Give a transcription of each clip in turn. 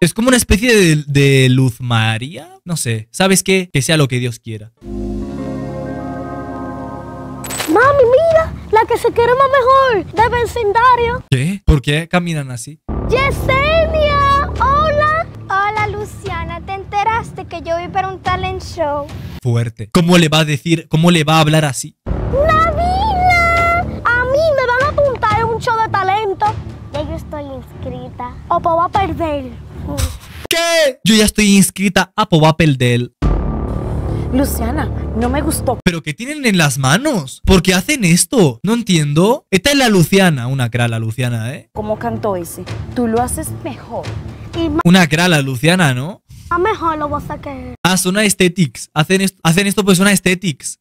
Es como una especie de Luz María. No sé. ¿Sabes qué? Que sea lo que Dios quiera. Mami, mira, la que se quiere más mejor del vecindario. ¿Qué? ¿Por qué caminan así? Yesenia, hola. Hola Luciana, ¿te enteraste que yo voy para un talent show? Fuerte. ¿Cómo le va a decir? ¿Cómo le va a hablar así? Nabila, a mí me van a apuntar en un show de talento. Ya yo estoy inscrita. O pues va a perder. ¿Qué? Yo ya estoy inscrita a Papel del. Luciana, no me gustó. ¿Pero qué tienen en las manos? ¿Por qué hacen esto? No entiendo. Esta es la Luciana. Una cra la Luciana, ¿eh? ¿Cómo cantó ese? Tú lo haces mejor. Y más Una cra la Luciana, ¿no? mejor lo vas a querer. Ah, son aesthetics. Hacen esto pues son aesthetics.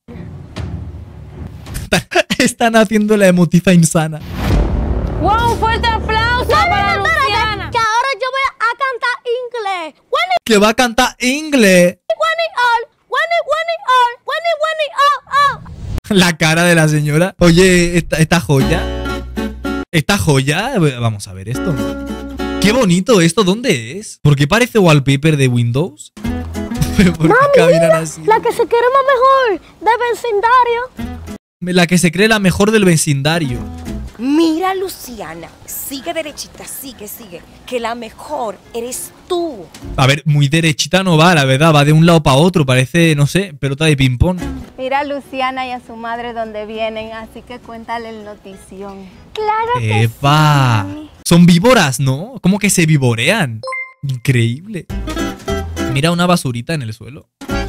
Están haciendo la emotiza insana. ¡Wow! ¡Fuerte aplauso para Luciana! Que ahora yo voy a cantar inglés. When Que va a cantar inglés. it all, when it all, oh, oh. La cara de la señora. Oye, esta joya. Esta joya. Vamos a ver esto. Qué bonito esto. ¿Dónde es? ¿Por qué parece wallpaper de Windows? ¿Pero por qué caminan así? La que se quiere más mejor del vecindario. La que se cree la mejor del vecindario. Mira, Luciana, sigue derechita, sigue, que la mejor eres tú. A ver, muy derechita no va, la verdad. Va de un lado para otro. Parece, no sé, pelota de ping-pong. Mira a Luciana y a su madre donde vienen, así que cuéntale el notición. Claro que ¡Epa! sí. Son víboras, ¿no? ¿Cómo que se vivorean? Increíble. Mira una basurita en el suelo.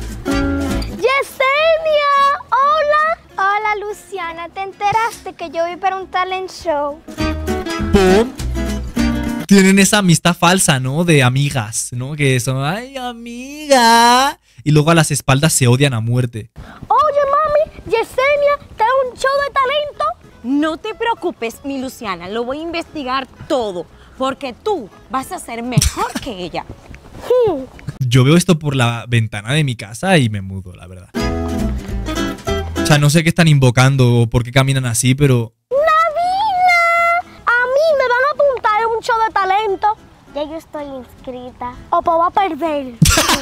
Yesenia, hola. Hola Luciana, ¿te enteraste que yo voy para un talent show? ¡Pum! Tienen esa amistad falsa, ¿no? De amigas, ¿no? Que son, ¡ay, amiga! Y luego a las espaldas se odian a muerte. Oye, mami, Yesenia, ¿te un show de talento? No te preocupes, mi Luciana, lo voy a investigar todo, porque tú vas a ser mejor que ella. Yo veo esto por la ventana de mi casa y me mudo, la verdad. O sea, no sé qué están invocando o por qué caminan así, pero... ¡Nabila! A mí me van a apuntar en un show de talento. Ya yo estoy inscrita. O pues va a perder.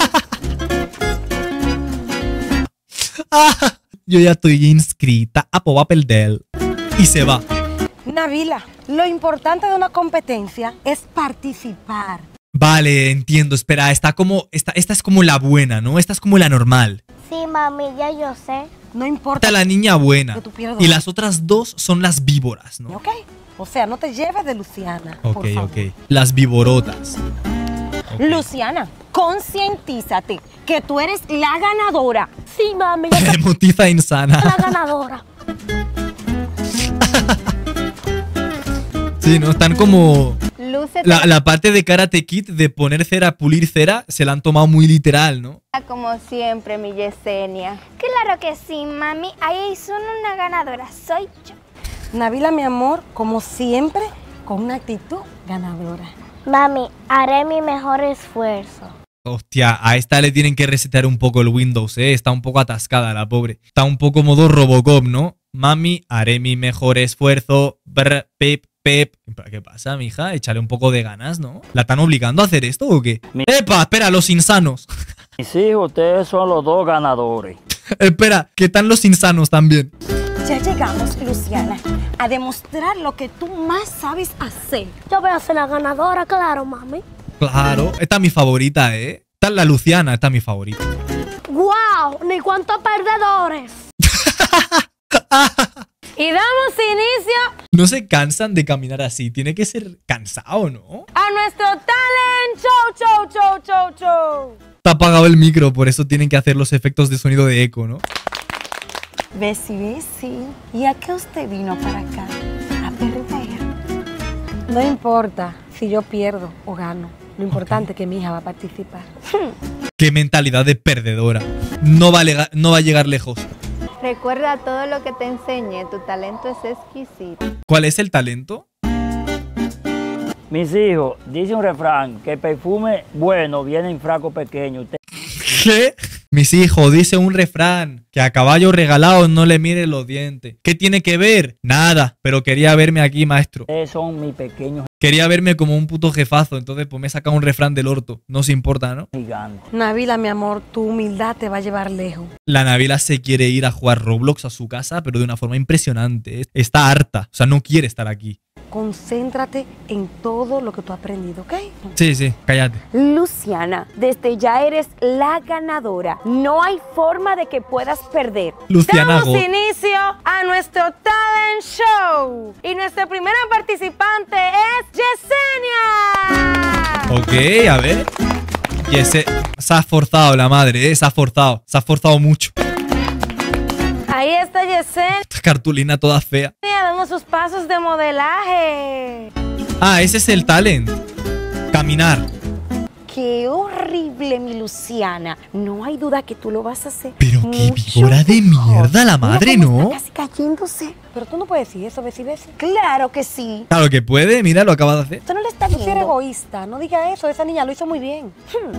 Yo ya estoy inscrita a Papel del. Y se va. Nabila, lo importante de una competencia es participar. Vale, entiendo. Espera, esta es como la buena, ¿no? Esta es como la normal. Sí, mami, ya yo sé. No importa. Esta es la niña buena. Que tú pierdas. Y las otras dos son las víboras, ¿no? ¿Ok? O sea, no te lleves de Luciana. Ok, por favor. ok. Las víborotas. Ok. Luciana, concientízate que tú eres la ganadora. Sí, mami, yo soy Emotiza insana. la ganadora. Sí, ¿no? Están como... Lúcete La parte de Karate Kid de poner cera, pulir cera, se la han tomado muy literal, ¿no? como siempre, mi Yesenia. Claro que sí, mami. Ahí son una ganadora. Soy yo. Nabila, mi amor, como siempre, con una actitud ganadora. Mami, haré mi mejor esfuerzo. Hostia, a esta le tienen que resetear un poco el Windows, ¿eh? Está un poco atascada la pobre. Está un poco modo Robocop, ¿no? Mami, haré mi mejor esfuerzo. Brr, pip, pip. ¿Qué pasa, mija? Échale un poco de ganas, ¿no? ¿La están obligando a hacer esto o qué? ¡Epa! Espera, los insanos. Mis hijos, ustedes son los dos ganadores. Espera, que están los insanos también. Ya llegamos, Luciana, a demostrar lo que tú más sabes hacer. Yo voy a ser la ganadora, claro, mami. Claro, esta es mi favorita, ¿eh? Esta es la Luciana, esta es mi favorita. ¡Guau! ¡Ni cuántos perdedores! Y damos inicio No se cansan de caminar así, tiene que ser cansado, ¿no? a nuestro talent show. Está apagado el micro, por eso tienen que hacer los efectos de sonido de eco, ¿no? Besi, Besi, ¿y a qué usted vino para acá? A perder. No importa si yo pierdo o gano. Lo importante es que mi hija va a participar. Qué mentalidad de perdedora. No va a llegar lejos. Recuerda todo lo que te enseñé, tu talento es exquisito. ¿Cuál es el talento? Mis hijos, dice un refrán que el perfume bueno viene en frasco pequeño. ¿Qué? Mis hijos, dice un refrán, que a caballo regalado no le mires los dientes. ¿Qué tiene que ver? Nada, pero quería verme aquí, maestro. Ustedes son mis pequeños Quería verme como un puto jefazo, entonces pues me he sacado un refrán del orto. No se importa, ¿no? gigantes. Nabila, mi amor, tu humildad te va a llevar lejos. La Nabila se quiere ir a jugar Roblox a su casa, pero de una forma impresionante. Está harta, o sea, no quiere estar aquí. Concéntrate en todo lo que tú has aprendido, ¿ok? Sí, sí, cállate. Luciana, desde ya eres la ganadora. No hay forma de que puedas perder. Luciana Damos Go. inicio a nuestro talent show. Y nuestra primera participante es Yesenia. Ok, a ver. Y ese se ha esforzado la madre, se ha esforzado. Se ha esforzado mucho. Ahí está Yesenia Esta cartulina toda fea. dando sus pasos de modelaje. Ah, ese es el talent. Caminar. Qué horrible, mi Luciana. No hay duda que tú lo vas a hacer. Pero qué mucho víbora de mejor. mierda la madre, Mira cómo ¿no? está casi cayéndose. Pero tú no puedes decir eso, Bessie. Claro que sí. Claro que puede, mira, lo acaba de hacer. Usted no le está Tú sí eres viendo. egoísta. No diga eso. Esa niña lo hizo muy bien.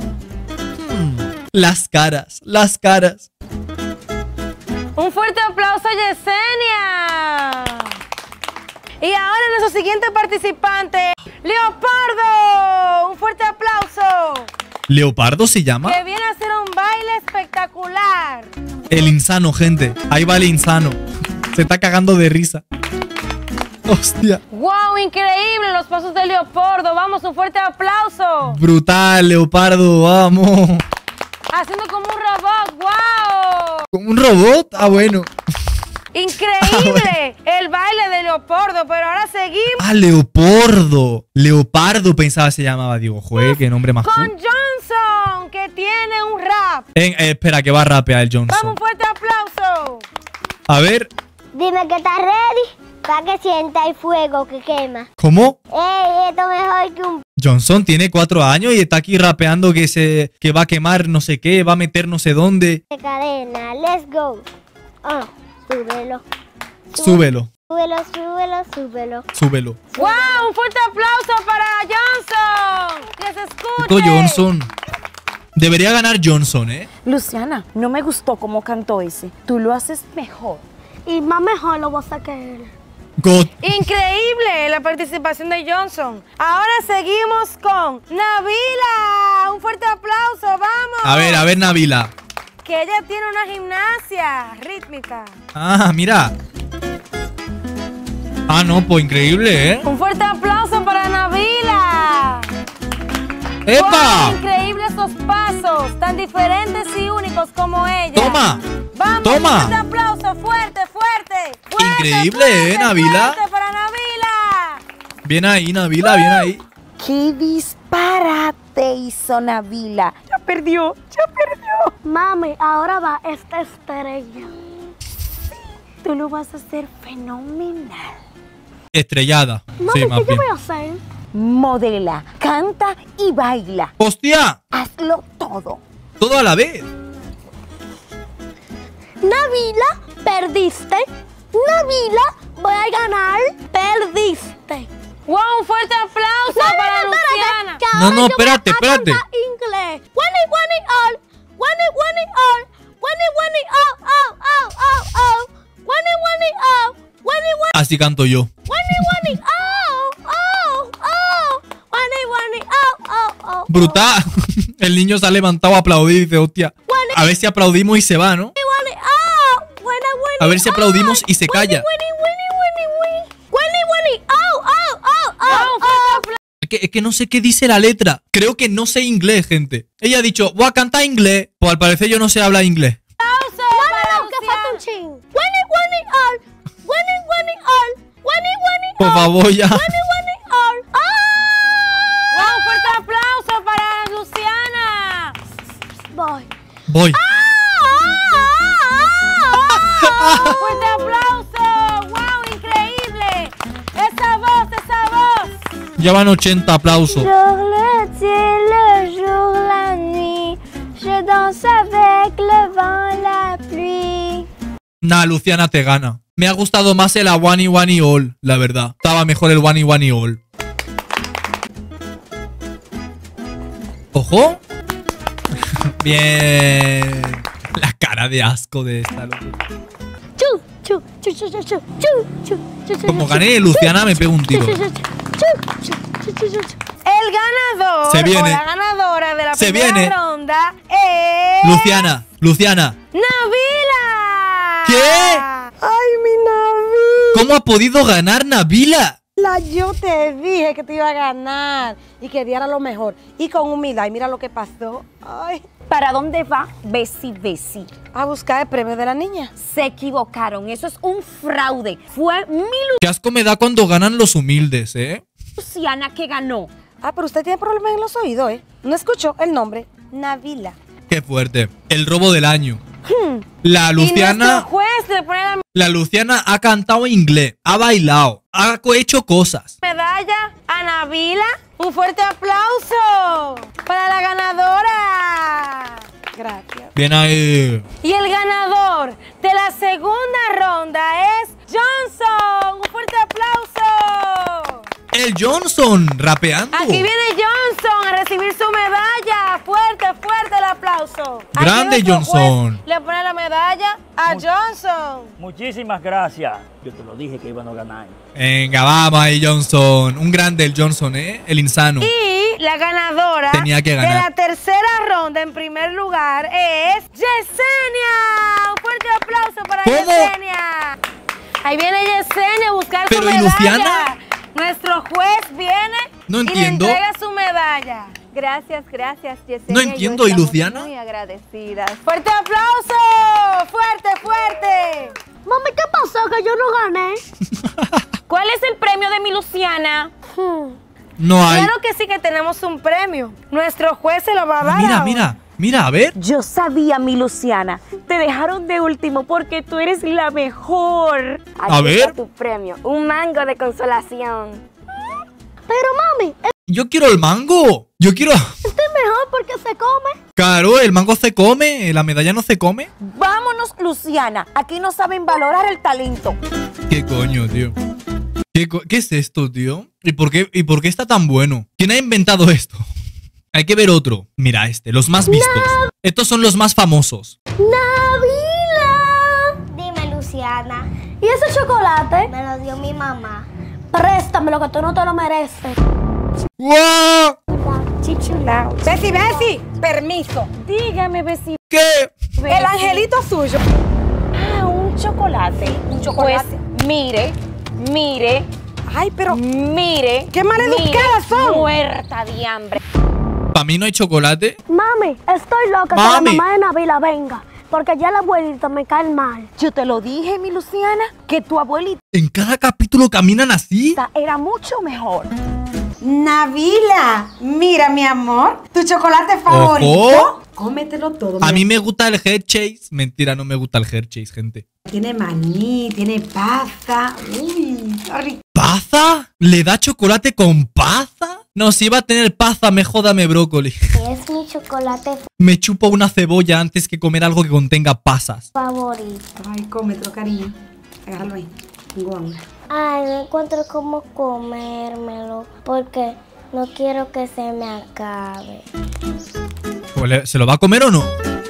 Las caras, las caras. Un fuerte aplauso a Yesenia. Y ahora nuestro siguiente participante, Leopardo. Un fuerte aplauso. ¿Leopardo se llama? Que viene a hacer un baile espectacular. El insano, gente. Ahí va el insano. Se está cagando de risa. Hostia. ¡Wow! Increíble los pasos de Leopardo. Vamos, un fuerte aplauso. Brutal, Leopardo, vamos. Haciendo como un robot. ¡Wow! ¿Como un robot? Ah, bueno. Increíble el baile de Leopardo. Pero ahora seguimos Ah, Leopardo. Leopardo pensaba se llamaba. Digo, joder, qué nombre más con cool. Johnson, que tiene un rap. Espera, que va a rapear el Vamos, Johnson. un fuerte aplauso. A ver, Dime que estás ready para que sienta el fuego que quema. ¿cómo? Ey, esto mejor que un Johnson tiene 4 años y está aquí rapeando que va a quemar no sé qué, va a meter no sé dónde. de cadena. Let's go. Ah, súbelo. Súbelo, Súbelo, súbelo, súbelo. súbelo. ¡Wow! Un fuerte aplauso para Johnson. Que se escuche. Puto Johnson. Debería ganar Johnson, ¿eh? Luciana, no me gustó cómo cantó ese. Tú lo haces mejor. Y más mejor lo voy a sacar. God. Increíble la participación de Johnson. Ahora seguimos con Nabila. Un fuerte aplauso, vamos. A ver, Nabila. Que ella tiene una gimnasia rítmica. Ah, mira. Ah, no, pues increíble, ¿eh? Un fuerte aplauso para Nabila. ¡Epa! ¡Wow! Increíble esos pasos, tan diferentes y únicos como ella. ¡Toma! Vamos, ¡Toma! un fuerte aplauso, fuerte, fuerte. Fuerte, Increíble, fuerte, Nabila. fuerte para Nabila. Bien ahí, Nabila, bien ahí. ¡Qué disparate hizo Nabila! Ya perdió. Mami, ahora va esta estrella. Tú lo vas a hacer fenomenal. Estrellada. Mami, Sí, más ¿qué yo bien. voy a hacer? Modela, canta y baila. ¡Hostia! Hazlo todo. Todo a la vez. Nabila, perdiste. Nabila, voy a ganar. Perdiste. ¡Wow! Un fuerte aplauso para Luciana. que No, ahora no, yo voy a espérate. cantar inglés. One all. One all. One oh, oh, oh, oh, oh. One oh. One Así canto yo. oh, oh, oh. One oh, oh, oh. Brutal. El niño se ha levantado a aplaudir y dice, hostia. A ver si aplaudimos y se va, ¿no? A ver si aplaudimos y se calla. Es que no sé qué dice la letra. Creo que no sé inglés, gente. Ella ha dicho, voy a cantar inglés. Pues al parecer yo no sé hablar inglés. Por favor, ya. ¡Wow! Un fuerte aplauso para Luciana. Voy. Voy. Un fuerte aplauso. ¡Wow! Increíble. Esa voz, esa voz. Ya van 80 aplausos. Jour l'été, le jour, la nuit. Je danse avec le vent, la pluie. Nah, Luciana te gana. Me ha gustado más el One One All, la verdad. Estaba mejor el One One All. ¡Ojo! Bien. cara de asco de esta, loco. Chu, chu, chu, chu, chu, chu, chu, chu, chu, chu, Como chu, gané chu, Luciana, me pego un tiro. chu, chu, chu, chu, chu, chu, chu, chu. El ganador Se viene. o la ganadora de la Se primera viene. ronda es... Luciana. ¡Nabila! ¿Qué? ¡Ay, mi Nabila! ¿Cómo ha podido ganar Nabila? Yo te dije que te iba a ganar y que diera lo mejor. Y con humildad. Y mira lo que pasó. Ay. ¿Para dónde va Bessie Bessie? A buscar el premio de la niña. Se equivocaron, eso es un fraude. Fue mi Qué asco me da cuando ganan los humildes, ¿eh? Luciana que ganó. Ah, pero usted tiene problemas en los oídos, ¿eh? No escuchó el nombre. Nabila. Qué fuerte. El robo del año. La Luciana... Y nuestro juez le pone la La Luciana ha cantado en inglés, ha bailado, ha hecho cosas. medalla a Nabila. Un fuerte aplauso para la ganadora. Gracias. Bien ahí. Y el ganador de la segunda ronda es Johnson. Un fuerte aplauso. El Johnson rapeando. Aquí viene Johnson a recibir su medalla. Fuerte, fuerte el aplauso. Aquí Grande nuestro Johnson. juez le pone la medalla a Johnson. Muchísimas gracias. Yo te lo dije que iban a ganar. Venga, vamos ahí, Johnson. Un grande el Johnson, ¿eh? El insano. Y la ganadora Tenía que ganar. de la tercera ronda en primer lugar es Yesenia. Un fuerte aplauso para ¿Cómo? Yesenia. Ahí viene Yesenia a buscar Pero, su ¿y medalla. Luciana? Nuestro juez viene No y entiendo. le entrega su medalla. Gracias, Yesenia. No entiendo, Yo ¿y estamos Luciana? Muy agradecidas. ¡Fuerte aplauso! ¡Fuerte, fuerte! Mami, ¿qué pasó? Que yo no gané. ¿Cuál es el premio de mi Luciana? No hay. Claro que sí que tenemos un premio. Nuestro juez se lo va a dar. Mira, a ver. Yo sabía, mi Luciana. Te dejaron de último porque tú eres la mejor. A ver. Está tu premio, un mango de consolación. Pero mami, Yo quiero el mango. Yo quiero... este es mejor porque se come. Claro, el mango se come, la medalla no se come. Vámonos, Luciana. Aquí no saben valorar el talento. ¿Qué coño, tío? ¿Qué es esto, tío? ¿Y por qué está tan bueno? ¿Quién ha inventado esto? Hay que ver otro. Mira este, los más vistos. Estos son los más famosos. ¡Nabila! Dime, Luciana, ¿Y ese chocolate? me lo dio mi mamá. Préstamelo, que tú no te lo mereces. ¡Guau! Chichulao. Bessie, Bessie, permiso. Dígame, Bessie. ¿Qué? El angelito suyo. Ah, un chocolate. Un chocolate. Pues, mire. Ay, pero Mire. ¡Qué maleducadas son! Muerta de hambre. ¿Para mí no hay chocolate? Mami, estoy loca que Mami. la mamá de Nabila venga. Porque ya la abuelita me cae mal. Yo te lo dije, mi Luciana, que tu abuelita ¿En cada capítulo caminan así? era mucho mejor. Nabila, mira, mi amor, tu chocolate favorito. Ojo. Cómetelo todo. A mira. mí me gusta el Hershey's. Mentira, no me gusta el Hershey's, gente. Tiene maní, tiene pasta. Uy, qué rico. ¿Paza? ¿Le da chocolate con paza? No, si iba a tener paza, mejor dame brócoli. Es mi chocolate Me chupo una cebolla antes que comer algo que contenga pasas. favorito. Ay, cómetelo, cariño. Agárralo ahí. Tengo hambre. Ay, no encuentro cómo comérmelo porque no quiero que se me acabe. Pues, ¿se lo va a comer o no?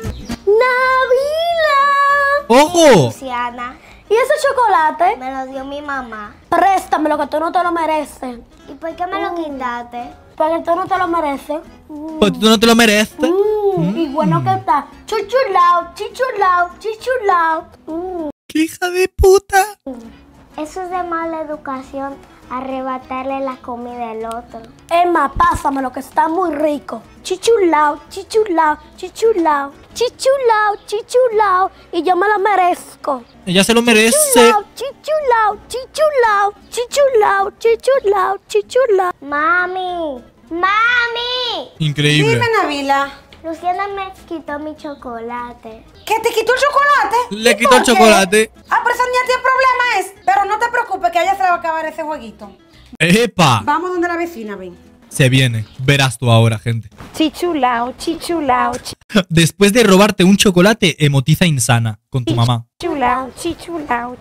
¡Nabila! ¡Ojo! Luciana, ¿Y ese chocolate? me lo dio mi mamá. Préstamelo, que tú no te lo mereces. ¿Y por qué me lo quitaste? Porque tú no te lo mereces. Pues tú no te lo mereces. Y bueno que está. Chuchulao, chichulao, chichulao. ¡Qué hija de puta! Eso es de mala educación, arrebatarle la comida al otro. Emma, pásamelo, que está muy rico. Chichulao, chichulao, chichulao, chichulao, chichulao. Y yo me lo merezco. Ella se lo merece. Chichulao, chichulao, chichulao, chichulao, chichulao, chichulao. Mami, mami. Increíble. Dime, Nabila, Luciana me quitó mi chocolate. ¿qué te quitó el chocolate? Le ¿Y quitó por el qué? chocolate. Ah, pero eso ni a ti el problema es. Pero no te preocupes, que a ella se le va a acabar ese jueguito. ¡Epa! Vamos donde la vecina, ven. Se viene. Verás tú ahora, gente. Chichulao. Después de robarte un chocolate, emotiza insana con tu mamá. Chichulao.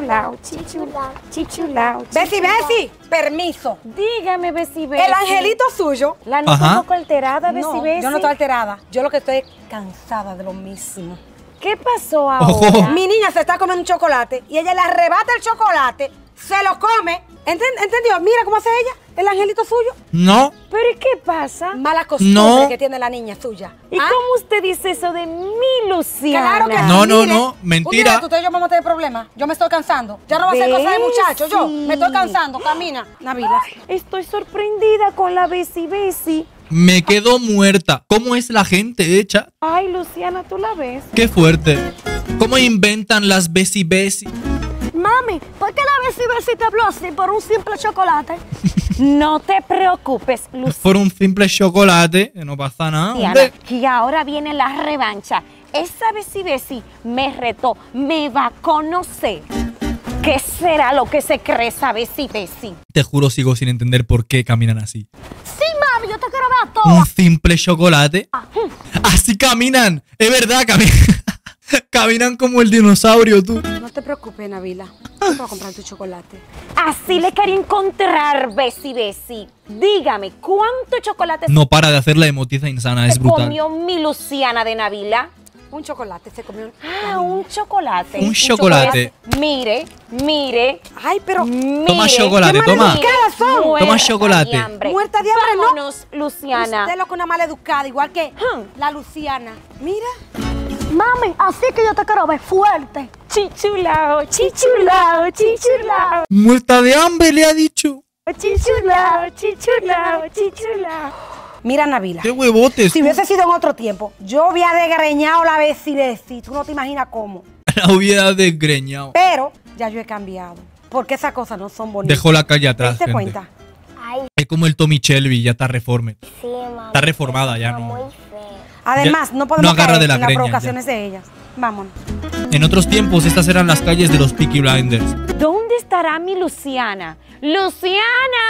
Bessie, Bessie, permiso. Dígame, Bessie Bessie. El angelito suyo. La noto Ajá. un poco alterada, Bessie No, Bessie. yo no estoy alterada. Yo lo que estoy es cansada de lo mismo. ¿Qué pasó ahora? Ojo. Mi niña se está comiendo un chocolate y ella le arrebata el chocolate, se lo come. ¿Entendió? Mira cómo hace ella, el angelito suyo. No. ¿Pero y qué pasa? Mala costumbre No. que tiene la niña suya. ¿Y cómo usted dice eso de mi Luciana? Claro que No, no, mire, no, mentira. Un día tú y yo vamos a tener problemas. Yo me estoy cansando. Ya no va a ser cosa de muchachos. Yo me estoy cansando. Camina, Nabila. Estoy sorprendida con la Besi. Me quedo muerta. ¿Cómo es la gente hecha? Ay, Luciana, ¿tú la ves? Qué fuerte. ¿Cómo inventan las Besi? Mami, ¿por qué la Besi te habló así por un simple chocolate? No te preocupes, Por un simple chocolate, que no pasa nada. Luciana, hombre. que ahora viene la revancha. Esa Besi me retó, me va a conocer. ¿Qué será lo que se cree esa Besi? Te juro, sigo sin entender por qué caminan así. Sí, mami, yo te quiero ver a Un todas. simple chocolate. Así caminan. Es verdad, caminan como el dinosaurio, tú. No te preocupes, Nabila. Yo te voy a comprar tu chocolate. Así le quería encontrar, Besi. Dígame, ¿cuánto chocolate No para de hacer la emotiza insana, es se brutal. comió mi Luciana de Navila? Un chocolate se comió. Un chocolate. Un chocolate. Mire. Ay, pero Toma chocolate, toma. maleducadas son. Muerta Toma chocolate. de hambre. Muerta de hambre, ¿no? Vámonos, Luciana. Usted lo que una maleducada, igual que la Luciana. Mira. Mami, así que yo te quiero ver fuerte. Chichulao. Muerta de hambre, le ha dicho. Mira, Nabila. ¡Qué huevotes! Si hubiese sido en otro tiempo, yo hubiera desgreñado la Besi. Tú no te imaginas cómo. La hubiera desgreñado. Pero ya yo he cambiado. Porque esas cosas no son bonitas. Dejó la calle atrás, ¿Te gente. cuenta? Ay, Es como el Tommy Shelby, ya está reforme. sí, mami. Está reformada ya, Está no. muy feo. Además, Ya no podemos no agarra caer de la en las greña, provocaciones de ellas. Vámonos. En otros tiempos, estas eran las calles de los Peaky Blinders. ¿Dónde estará mi Luciana? ¡Luciana!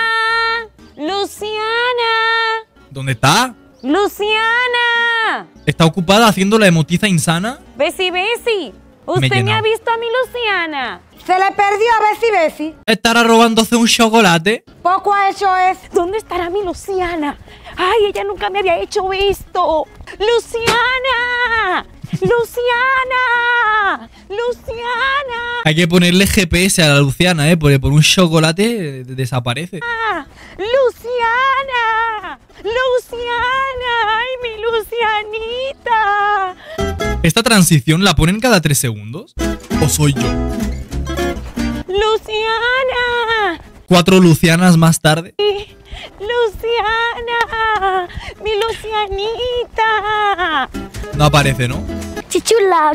¿Dónde está? ¡Luciana! ¿Está ocupada haciendo la emotiza insana? Besi. ¿Usted me ha llenado. visto a mi Luciana? Se le perdió a Besi. ¿Estará robándose un chocolate? Poco ha hecho es. ¿Dónde estará mi Luciana? ¡Ay, ella nunca me había hecho esto! ¡Luciana! Hay que ponerle GPS a la Luciana, porque por un chocolate desaparece. ¡Luciana! ¡Ay, mi Lucianita! ¿Esta transición la ponen cada 3 segundos? ¿O soy yo? ¡Luciana! 4 Lucianas más tarde. ¡Luciana! ¡Mi Lucianita! No aparece, ¿no? Chichulao.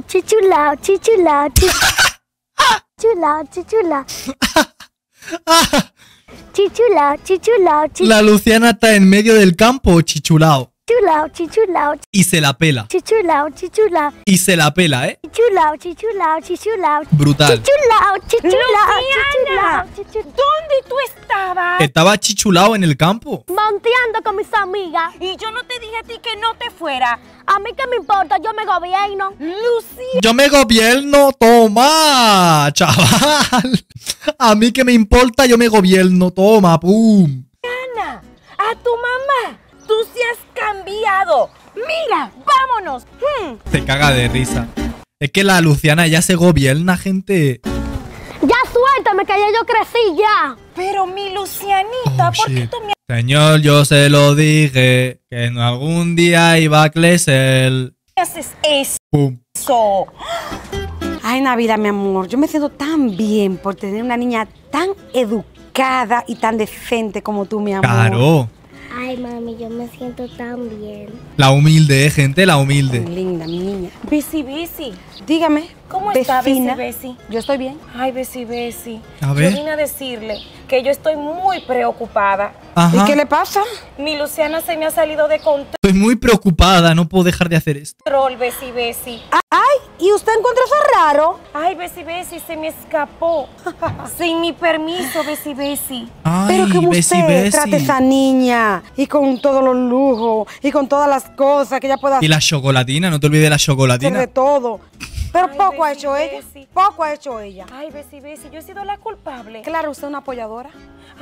Chichulao. La Luciana está en medio del campo, chichulao. Chichulao. Y se la pela. Chichulao. Y se la pela, ¿eh? Chichulao. Brutal. ¡Luciana! ¿Dónde tú estabas? Estaba chichulao en el campo. Monteando con mis amigas. Y yo no te dije a ti que no te fuera. A mí que me importa, yo me gobierno. Luciana. Yo me gobierno, toma, chaval. A mí que me importa, yo me gobierno, toma, pum. A tu mamá. Tú sí has cambiado. Mira, vámonos. Te caga de risa. Es que la Luciana ya se gobierna, gente. Ya suéltame, que ya yo crecí ya. Pero mi Lucianita, ¿por qué Shit. tú me Señor, yo se lo dije, que en algún día iba a crecer. haces eso? Pum. Ay, Nabila, mi amor, yo me siento tan bien por tener una niña tan educada y tan decente como tú, mi amor. Claro. Ay, mami, yo me siento tan bien. La humilde, gente, la humilde. Tan linda, mi niña. Besi. Dígame. ¿Cómo está, vecina. Besi? Yo estoy bien. Ay, Besi. A ver. Yo vine a decirle que yo estoy muy preocupada. Ajá. ¿Y qué le pasa? Mi Luciana se me ha salido de Estoy muy preocupada, no puedo dejar de hacer esto. control, Besi. Ay, ¿y usted encuentra eso raro? Ay, Besi, se me escapó. Sin mi permiso, Besi. Ay, Pero que Besi, usted Besi. trate a esa niña y con todos los lujos y con todas las cosas que ella pueda Y la chocolatina, no te olvides de la hacer chocolatina. de todo. Pero Ay, poco ha Besi, hecho ella. Besi. Poco ha hecho ella. Ay, Besi, yo he sido la culpable. Claro, usted es una apoyadora. Ay, no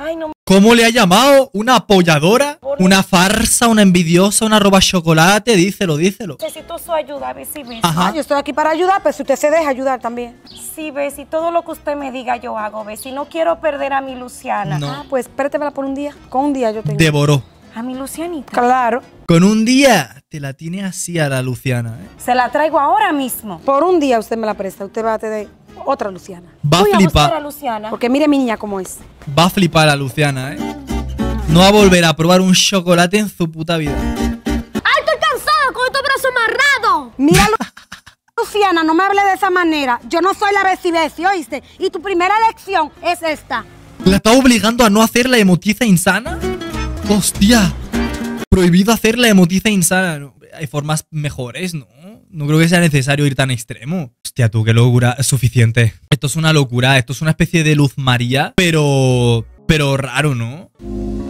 ¿Cómo le ha llamado? ¿Una apoyadora? ¿Una farsa? ¿Una envidiosa? ¿Una roba chocolate? Díselo, díselo. Necesito su ayuda, Bessie, Bessie. Ajá. Yo estoy aquí para ayudar, pero si usted se deja ayudar también. Sí, Bessie, todo lo que usted me diga yo hago, Bessie. No quiero perder a mi Luciana. No. Ah, pues espéretela por un día. Con un día yo tengo. Devoró. A mi Lucianita. Claro. Con un día te la tiene así a la Luciana, ¿eh? Se la traigo ahora mismo. Por un día usted me la presta. Usted va a tener otra Luciana. Va a Voy a buscar a flipar. Luciana. Porque mire mi niña cómo es. Va a flipar la Luciana, ¿eh? No va a volver a probar un chocolate en su puta vida. ¡Ay, estoy cansada con estos brazos amarrados! Mira, Luciana, no me hable de esa manera. Yo no soy la Bessie, ¿oíste? Y tu primera elección es esta. ¿La está obligando a no hacer la emotiza insana? ¡Hostia! Prohibido hacer la emotiza insana. No, hay formas mejores, ¿no? No creo que sea necesario ir tan extremo. Hostia, tú, qué locura. Es suficiente. Esto es una locura. Esto es una especie de Luz María, pero raro, ¿no?